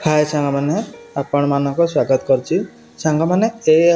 हाय सांगमाने आपण मानक स्वागत करछि। सांगमाने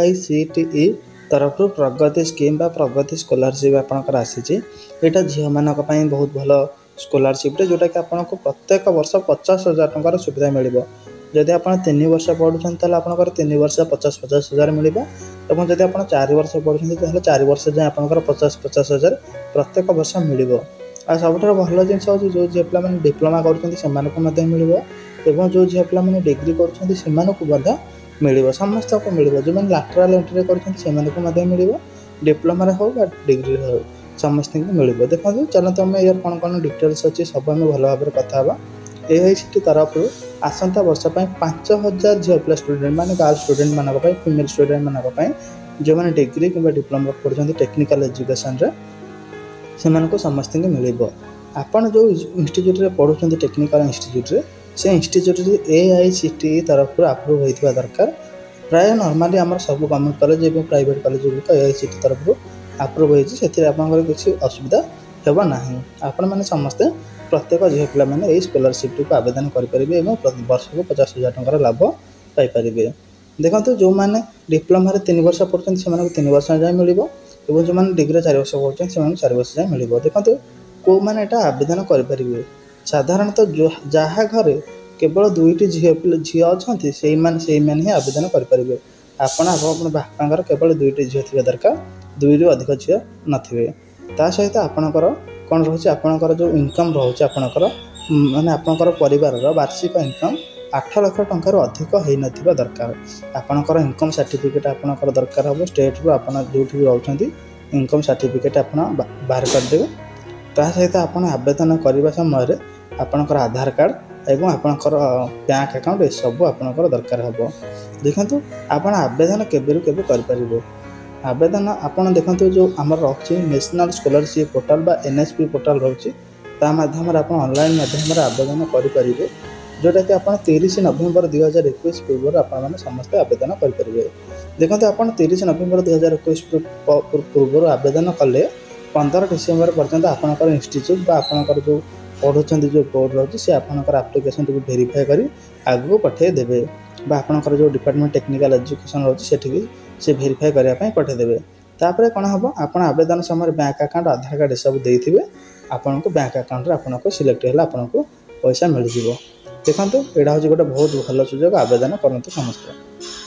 AICTE तरफ प्रगति स्कीम बा प्रगति स्कॉलरशिप आपनकर आसीछि। एटा झियो मानक पई बहुत भलो स्कॉलरशिप रे जोटा कि आपनको प्रत्येक वर्ष 50,000 टंकार सुविधा मिलिबो। जदि आपण 3 वर्ष पढुछन तले आपनकर 3 वर्ष 50,000 मिलिबो एवं जदि आपण 4 वर्ष पढुछन तले 4 वर्ष जे आपनकर 50,000 प्रत्येक वर्ष मिलिबो। आ सबठार भलो जिंस होछि जो जे प्ला माने डिप्लोमा करूछन सेमानको मध्ये मिलिबो एवं जो झियो पिला माने डिग्री करूछन सेमानको मध्ये मिलिबो। समस्त को मिलिबो जो माने लैटरल एंट्री करूछन सेमानको मध्ये मिलिबो। डिप्लोमा रे हो बा डिग्री रे हो समस्त को मिलिबो। देखो चलो तुम यार कोन डिटेल्स अछि सब हम भलो भाबरे कथा हबा। AICTE तरफ आसंता वर्ष पई 5,000 झियो पिला स्टूडेंट माने गर्ल स्टूडेंट मानक पई फीमेल स्टूडेंट मानक पई जो माने डिग्री किबा डिप्लोमा करूछन टेक्निकल एजुकेशन रे सेमानको समस्त को मिलिबो। आपण जो इंस्टीट्यूट रे पढुछन टेक्निकल इंस्टीट्यूट रे से इंस्टीट्यूट AICTE तरफ अप्रूव होइतबा दरकार। प्राय नॉर्मली आम सब गवर्नमेंट कॉलेज एवं प्राइवेट कॉलेज गुड़िक AICTE तरफ अप्रूव होइछि। सेतिर आपनकर किछि असुविधा हेबा नाही। आपण माने समस्त प्रत्येक झियो पिला माने एई स्कॉलरशिप को आवेदन करि परिबे एवं प्रति वर्ष को 50,000 टंका लाभ पाई परिबे। देखंतु जो माने डिप्लोमा रे 3 वर्ष पढुछन से माने 3 वर्ष जाय मिलिबो एवं जो माने डिग्री 4 वर्ष पढुछन से माने 4 वर्ष जाय मिलिबो। देखंतु को माने एटा आवेदन करि परिबे। साधारणतः जो जहाँ घरे केवल 2टी झील अच्छा से ही आवेदन करेंगे। आपण बापार केवल 2टी झील थी दरकार 2 रु अधिक झील नथिबे। ता सहित आपणकर कौन रही आपणकर जो इनकम रोचे आपणकर माने आपणकर परिवार वार्षिक इनकम 8 लाख टंका अधिक हो नथिबा दरकार। आपणकर इनकम सर्टिफिकेट आपणकर दरकार हम स्टेट रू आपण जो रोचंती इनकम सर्टिफिकेट आपण बाहर करदेवे। ता सहित आपण आवेदन करने समय आपणकर आधार कार्ड एवं आपणकर बैंक अकाउंट ए सब आपणकर दरकार हबो। देखंतु आपण आवेदन केबेरु केबे कर परिबो। आवेदन आपण देखंतु जो हमर रछि नेशनल स्कॉलरशिप पोर्टल बा NSP पोर्टल रछि ता माध्यम रे आपण ऑनलाइन माध्यम रे आवेदन करि परिबे। जोटा कि आपण 30 नवंबर 2021 पूर्व आपण माने समस्त आवेदन करि परिबे। देखंतु आपण 30 नवंबर 2021 पूर्व आवेदन कले 15 डिसेंबर पर्यंत आपणकर इंस्टीट्यूट बा आपणकर जो पढ़ुछन जो बोर्ड रही से आपणकर एप्लिकेशन को वेरीफाई करी आगु पठे देबे बा आपणकर जो डिपार्टमेंट टेक्निकल एजुकेशन रही सेठी से वेरीफाई करिया पई पठे देबे। तापरे कोन हबो आपण आवेदन समय बैंक अकाउंट आधार कार्ड सब देइथिबे आपनको बैंक अकाउंट रे आपनको सिलेक्ट होला आपनको पैसा मिल जिवो। देखंतु एडा हो गोटे बहुत भलो सुयोग आवेदन करंतु समस्त।